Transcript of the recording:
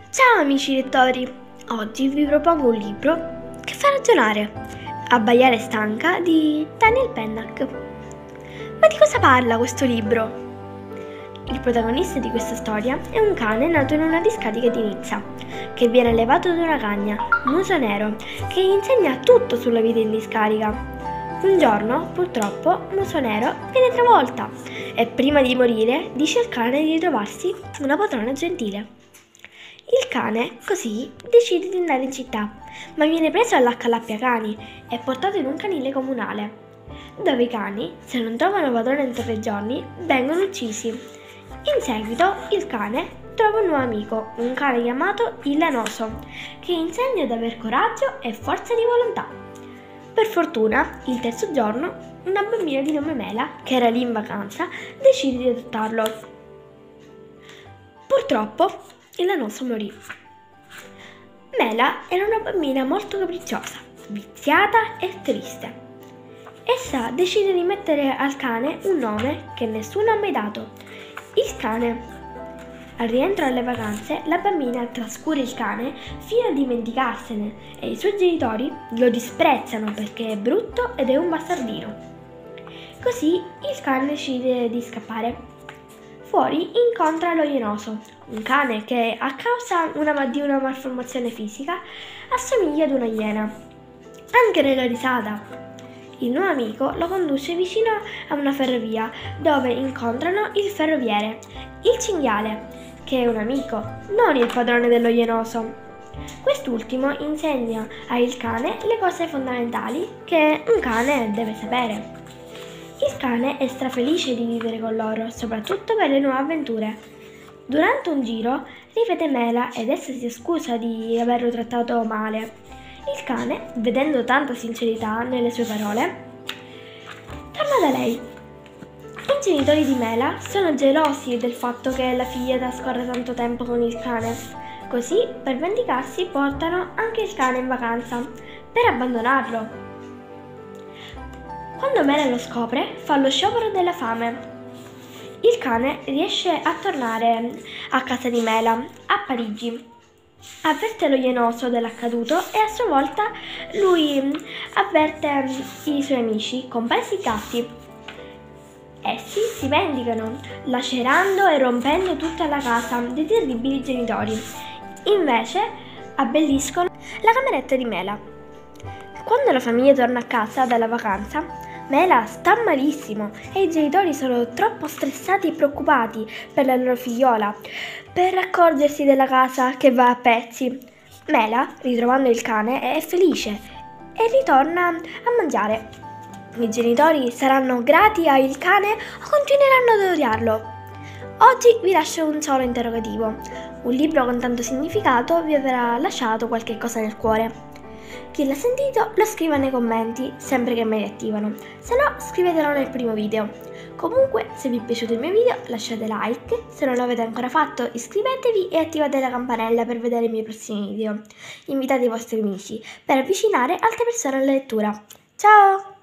Ciao amici lettori, oggi vi propongo un libro che fa ragionare, Abbaiare stanca di Daniel Pennack. Ma di cosa parla questo libro? Il protagonista di questa storia è un cane nato in una discarica di Nizza, che viene allevato da una cagna, Muso Nero, che gli insegna tutto sulla vita in discarica. Un giorno, purtroppo, Muso Nero viene travolta e prima di morire dice al cane di trovarsi una padrona gentile. Il cane, così, decide di andare in città, ma viene preso dall'accalappiacani e portato in un canile comunale, dove i cani, se non trovano padrone in 3 giorni, vengono uccisi. In seguito, il cane trova un nuovo amico, un cane chiamato Il Lanoso, che insegna ad aver coraggio e forza di volontà. Per fortuna, il terzo giorno, una bambina di nome Mela, che era lì in vacanza, decide di adottarlo. Purtroppo, il Lanoso morì. Mela era una bambina molto capricciosa, viziata e triste. Essa decide di mettere al cane un nome che nessuno ha mai dato, il cane. Al rientro alle vacanze, la bambina trascura il cane fino a dimenticarsene e i suoi genitori lo disprezzano perché è brutto ed è un bastardino. Così il cane decide di scappare. Fuori incontra lo Ienoso, un cane che a causa di una malformazione fisica assomiglia ad una iena. Anche nella risata. Il nuovo amico lo conduce vicino a una ferrovia dove incontrano il ferroviere, il cinghiale, che è un amico, non il padrone dello Ienoso. Quest'ultimo insegna al cane le cose fondamentali che un cane deve sapere. Il cane è strafelice di vivere con loro, soprattutto per le nuove avventure. Durante un giro rivede Mela ed essa si scusa di averlo trattato male. Il cane, vedendo tanta sincerità nelle sue parole, torna da lei. I genitori di Mela sono gelosi del fatto che la figlia trascorra tanto tempo con il cane. Così, per vendicarsi, portano anche il cane in vacanza, per abbandonarlo. Quando Mela lo scopre, fa lo sciopero della fame. Il cane riesce a tornare a casa di Mela, a Parigi. Avverte lo Ienoso dell'accaduto e a sua volta lui avverte i suoi amici, compresi i gatti. Essi si vendicano, lacerando e rompendo tutta la casa dei terribili genitori. Invece abbelliscono la cameretta di Mela. Quando la famiglia torna a casa dalla vacanza, Mela sta malissimo e i genitori sono troppo stressati e preoccupati per la loro figliola per accorgersi della casa che va a pezzi. Mela, ritrovando il cane, è felice e ritorna a mangiare. I genitori saranno grati al cane o continueranno ad odiarlo? Oggi vi lascio un solo interrogativo. Un libro con tanto significato vi avrà lasciato qualche cosa nel cuore. Chi l'ha sentito lo scriva nei commenti, sempre che me li attivano, se no scrivetelo nel primo video. Comunque, se vi è piaciuto il mio video lasciate like, se non l'avete ancora fatto iscrivetevi e attivate la campanella per vedere i miei prossimi video. Invitate i vostri amici per avvicinare altre persone alla lettura. Ciao!